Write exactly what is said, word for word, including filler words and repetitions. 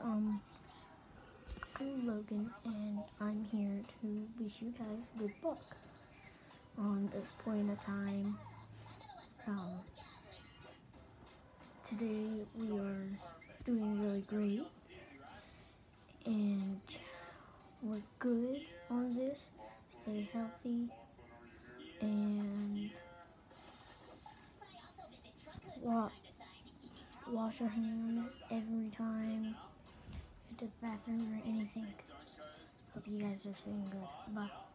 Um, I'm Logan, and I'm here to wish you guys good luck on this point of time. Um, today we are doing really great, and we're good on this. Stay healthy, and wa- wash your hands every time at the bathroom or anything. Hope you guys are staying good. Bye.